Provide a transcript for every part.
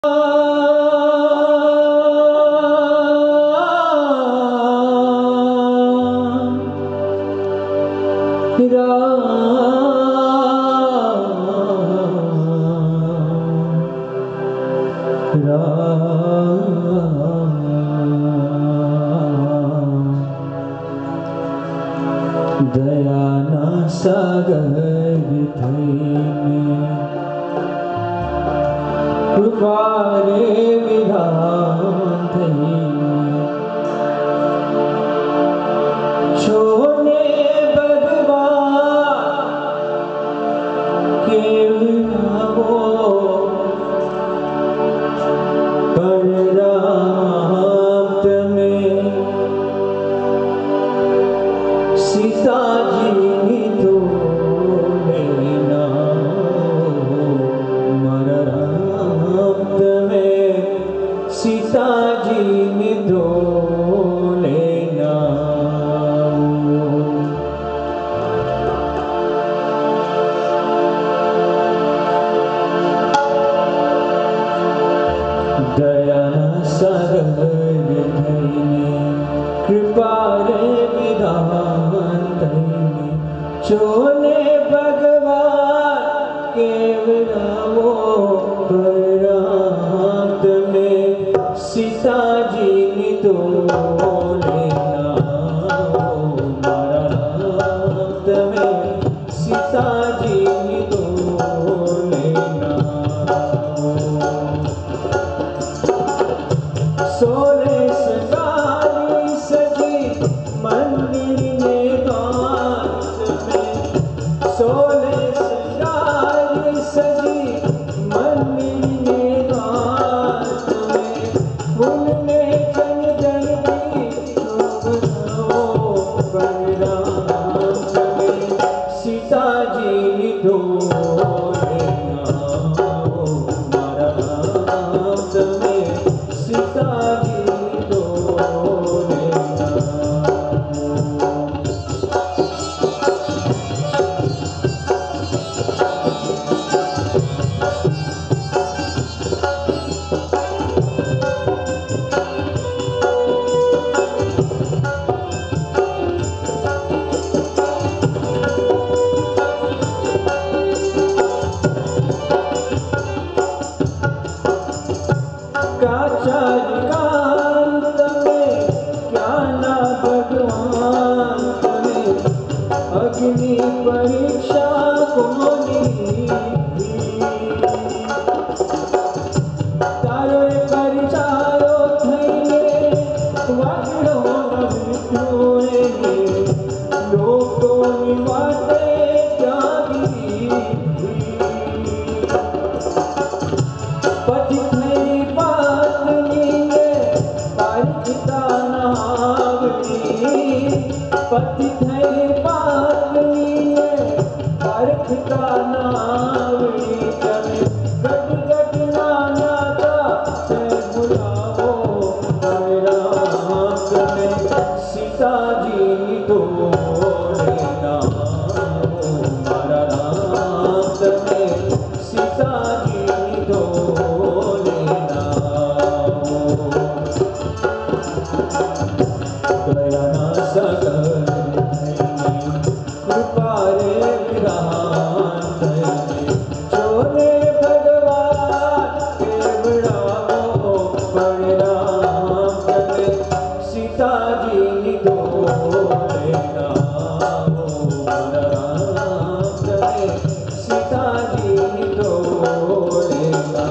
दयाना सागर थईने कृपारे विधान थईने छोने भगवान के विनावो पररात में सीता जी तो लेना मररात में सीता जी तो लेना दया सागर थईने कृपा रे विधान थईने छोने भगवान के विनावो पररात में सीता जी तो लेना मररात में सीता जी तो लेना सोले सजाई सजी मंदिर में कांच में सोले सजाई सजी मंदिर में कांच में फूल में जन जन की शोभनाओ पररात में सीता जी तो लेना मररात में सीता जी तो लेना कांत में ज्ञाना भगवान में अग्नि परीक्षा कोनी तारो परिचारो थईने वागड़ो नहोए लोको निवाते त्यागी पति थई पत्नी ने पारिता नावड़ी पति थई पत्नी ने पारिता नावड़ी चले गट गट नाना का से बुलाओ पररात में सीता जी तो लेना मररात में सीता जी तो लेना दयाना सागर थईने कृपा रे विधान थईने छोने भगवान के विनावो पररात में सीता जी तो लेना मररात में सीता जी तो लेना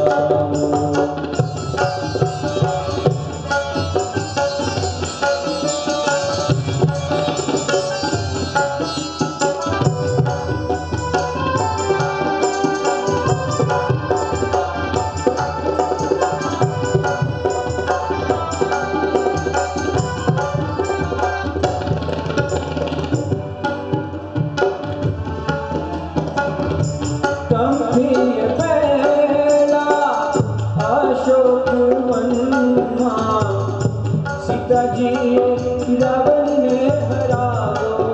अशोक वनमा सीता जी रावण ने हरायो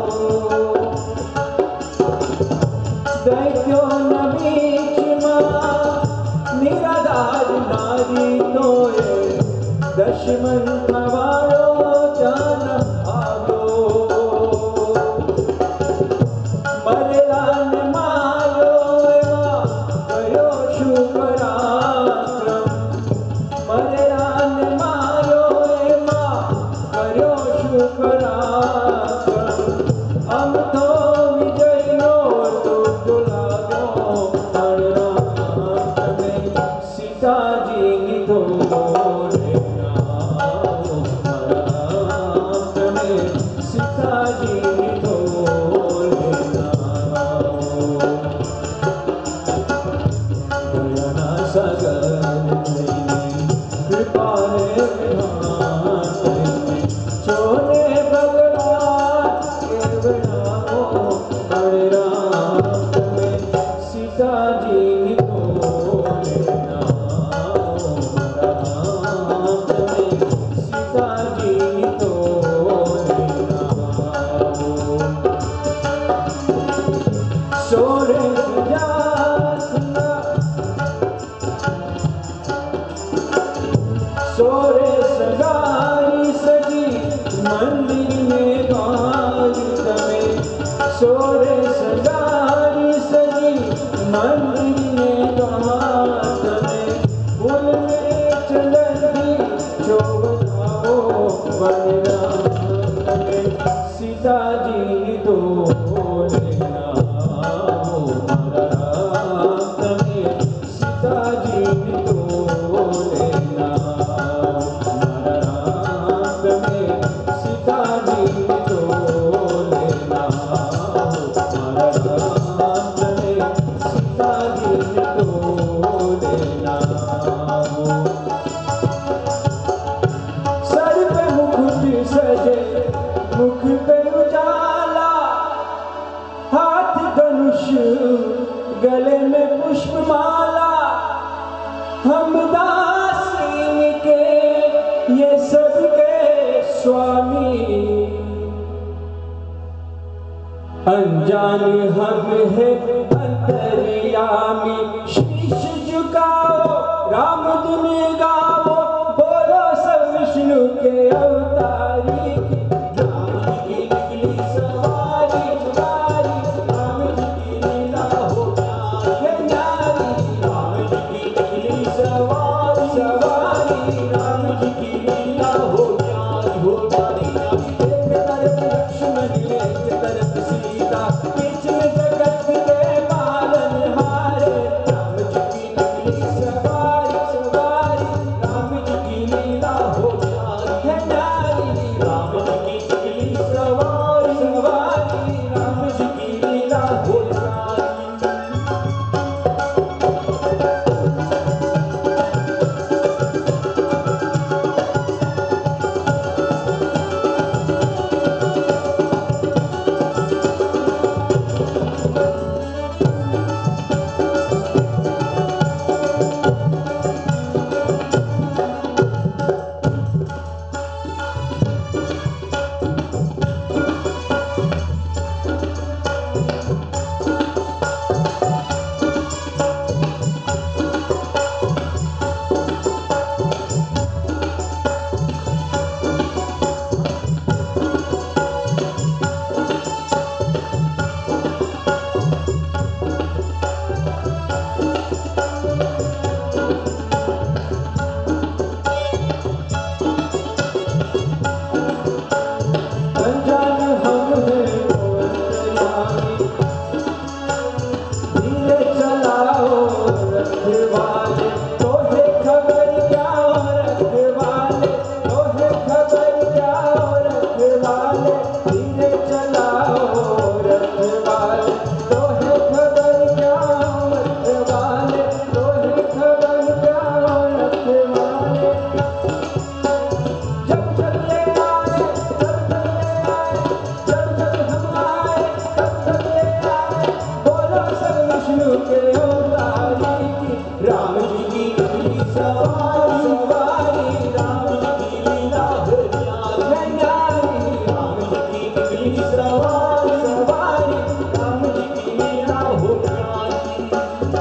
दैत्यो न बीच में निराधार लक्ष्मण खवायो जान आगो मरेलान मारो एवा कयो शुभराक्रम मरेलान मारो एवा कयो शुभराक्रम हम तो विजय नो तो लागो सीता जी तो सीता जी तो दयाना सगर कृपा छोने भगवान के बनाओ हरे राम में सीता जी तो सीता जी तो सोरे सोरे सगाई सजी मंदिर में बारिश में सोरे सगाई सजी मंदिर में बात में फूल में चलती जो बताओ बना में सीता जी तो लेना सीता जी तो लेना सीता जी तो लेना सीता जी तो लेना सर पे मुकुट सजे मुख पे उजाला हाथ धनुष गले में पुष्पमाला हम दासी के ये सबके स्वामी अनजान हम है अंतर्यामी शीश झुकाओ राम धुन गाओ बोलो सब विष्णु के अवतारी राम की निकली सवारी सवारी राम जी की लीला हो न्यारी राम जी की निकली सवारी सवारी राम जी की लीला हो न्यारी एक तरफ लक्ष्मण एक तरफ सीता बीच में जगत के पालनहार राम जी की निकली सवारी सवारी राम जी की लीला हो न्यारी राम जी की निकली सवारी सवारी राम जी की लीला हो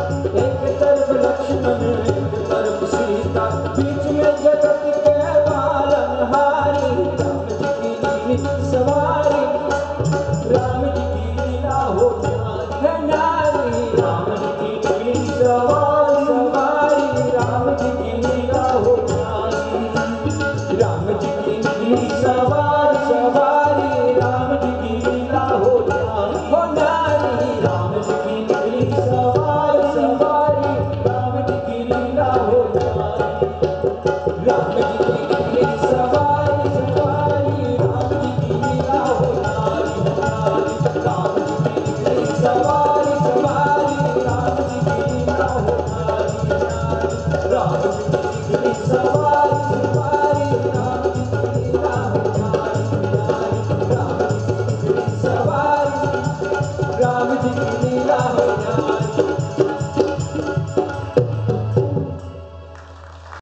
बीच में जगत के राम